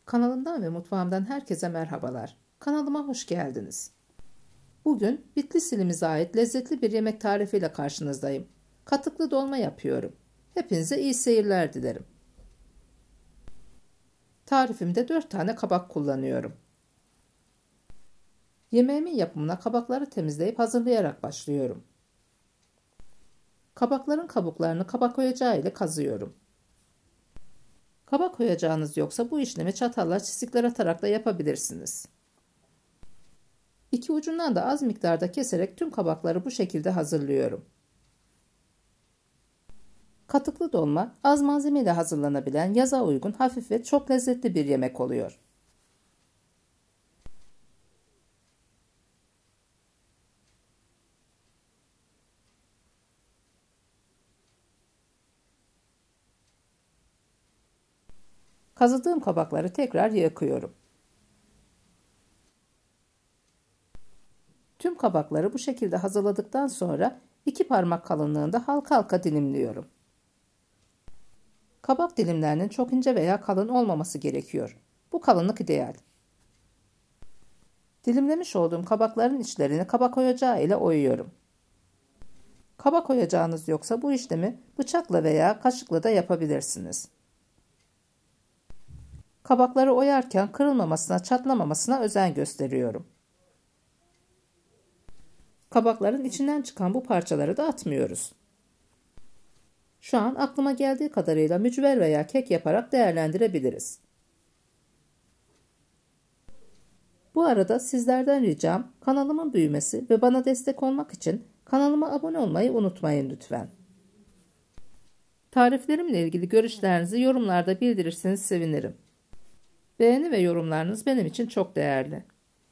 Kanalımdan ve mutfağımdan herkese merhabalar. Kanalıma hoş geldiniz. Bugün Bitlis ilimize ait lezzetli bir yemek tarifiyle karşınızdayım. Katıklı dolma yapıyorum. Hepinize iyi seyirler dilerim. Tarifimde 4 tane kabak kullanıyorum. Yemeğimin yapımına kabakları temizleyip hazırlayarak başlıyorum. Kabakların kabuklarını kabak oyacağı ile kazıyorum. Kabak oyacağınız yoksa bu işlemi çatalla çizikler atarak da yapabilirsiniz. İki ucundan da az miktarda keserek tüm kabakları bu şekilde hazırlıyorum. Katıklı dolma az malzemeyle hazırlanabilen, yaza uygun, hafif ve çok lezzetli bir yemek oluyor. Kazıdığım kabakları tekrar yakıyorum. Tüm kabakları bu şekilde hazırladıktan sonra 2 parmak kalınlığında halka halka dilimliyorum. Kabak dilimlerinin çok ince veya kalın olmaması gerekiyor. Bu kalınlık ideal. Dilimlemiş olduğum kabakların içlerini kabak oyacağı ile oyuyorum. Kabak oyacağınız yoksa bu işlemi bıçakla veya kaşıkla da yapabilirsiniz. Kabakları oyarken kırılmamasına, çatlamamasına özen gösteriyorum. Kabakların içinden çıkan bu parçaları da atmıyoruz. Şu an aklıma geldiği kadarıyla mücver veya kek yaparak değerlendirebiliriz. Bu arada sizlerden ricam kanalımın büyümesi ve bana destek olmak için kanalıma abone olmayı unutmayın lütfen. Tariflerimle ilgili görüşlerinizi yorumlarda bildirirseniz sevinirim. Beğeni ve yorumlarınız benim için çok değerli.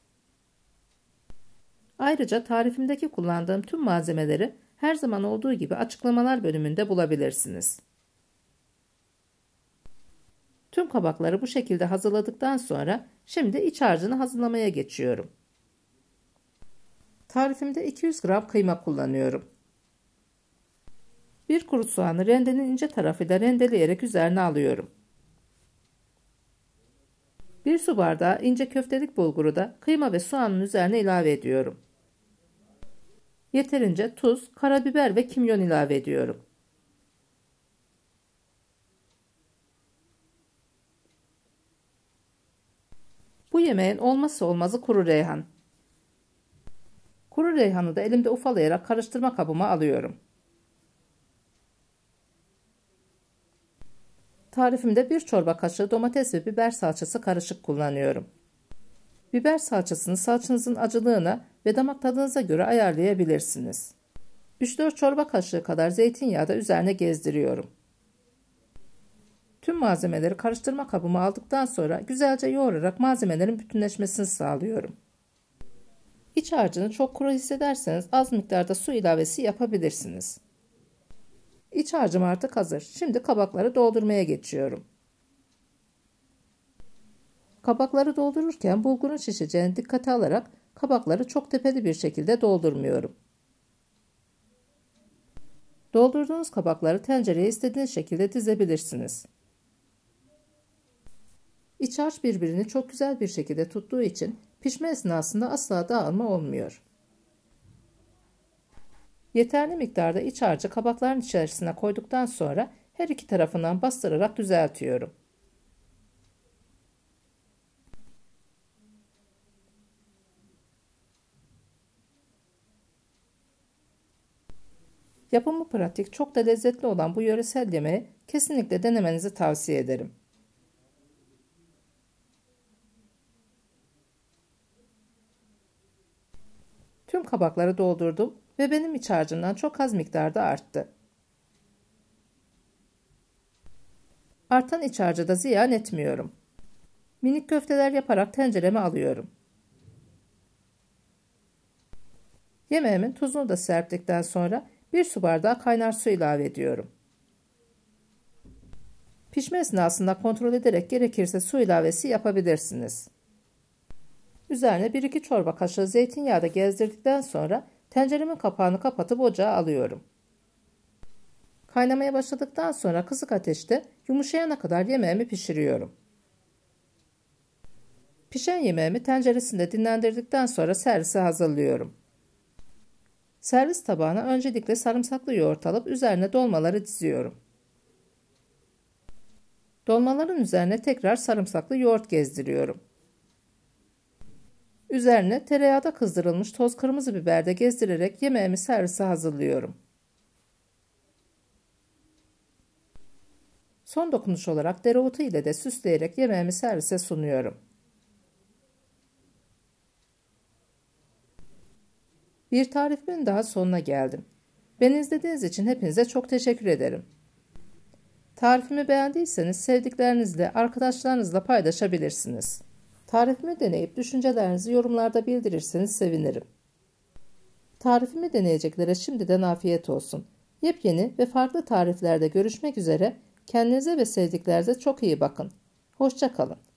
Ayrıca tarifimdeki kullandığım tüm malzemeleri her zaman olduğu gibi açıklamalar bölümünde bulabilirsiniz. Tüm kabakları bu şekilde hazırladıktan sonra şimdi iç harcını hazırlamaya geçiyorum. Tarifimde 200 gram kıyma kullanıyorum. Bir kuru soğanı rendenin ince tarafıyla rendeleyerek üzerine alıyorum. 1 su bardağı ince köftelik bulguru da kıyma ve soğanın üzerine ilave ediyorum. Yeterince tuz, karabiber ve kimyon ilave ediyorum. Bu yemeğin olmazsa olmazı kuru reyhan. Kuru reyhanı da elimde ufalayarak karıştırma kabıma alıyorum. Tarifimde 1 çorba kaşığı domates ve biber salçası karışık kullanıyorum. Biber salçasını salçanızın acılığına ve damak tadınıza göre ayarlayabilirsiniz. 3-4 çorba kaşığı kadar zeytinyağı da üzerine gezdiriyorum. Tüm malzemeleri karıştırma kabıma aldıktan sonra güzelce yoğurarak malzemelerin bütünleşmesini sağlıyorum. İç harcını çok kuru hissederseniz az miktarda su ilavesi yapabilirsiniz. İç harcım artık hazır. Şimdi kabakları doldurmaya geçiyorum. Kabakları doldururken bulgurun şişeceğini dikkate alarak kabakları çok tepeli bir şekilde doldurmuyorum. Doldurduğunuz kabakları tencereye istediğiniz şekilde dizebilirsiniz. İç harç birbirini çok güzel bir şekilde tuttuğu için pişme esnasında asla dağılma olmuyor. Yeterli miktarda iç harcı kabakların içerisine koyduktan sonra her iki tarafından bastırarak düzeltiyorum. Yapımı pratik, çok da lezzetli olan bu yöresel yemeği kesinlikle denemenizi tavsiye ederim. Tüm kabakları doldurdum ve benim iç harcımdan çok az miktarda arttı. Artan iç harcı da ziyan etmiyorum. Minik köfteler yaparak tencereme alıyorum. Yemeğimin tuzunu da serptikten sonra 1 su bardağı kaynar su ilave ediyorum. Pişme esnasında kontrol ederek gerekirse su ilavesi yapabilirsiniz. Üzerine 1-2 çorba kaşığı zeytinyağı da gezdirdikten sonra tenceremin kapağını kapatıp ocağa alıyorum. Kaynamaya başladıktan sonra kısık ateşte yumuşayana kadar yemeğimi pişiriyorum. Pişen yemeğimi tenceresinde dinlendirdikten sonra servise hazırlıyorum. Servis tabağına öncelikle sarımsaklı yoğurt alıp üzerine dolmaları diziyorum. Dolmaların üzerine tekrar sarımsaklı yoğurt gezdiriyorum. Üzerine tereyağda kızdırılmış toz kırmızı biber de gezdirerek yemeğimi servise hazırlıyorum. Son dokunuş olarak dereotu ile de süsleyerek yemeğimi servise sunuyorum. Bir tarifimin daha sonuna geldim. Beni izlediğiniz için hepinize çok teşekkür ederim. Tarifimi beğendiyseniz sevdiklerinizle, arkadaşlarınızla paylaşabilirsiniz. Tarifimi deneyip düşüncelerinizi yorumlarda bildirirseniz sevinirim. Tarifimi deneyeceklere şimdiden afiyet olsun. Yepyeni ve farklı tariflerde görüşmek üzere. Kendinize ve sevdiklerinize çok iyi bakın. Hoşça kalın.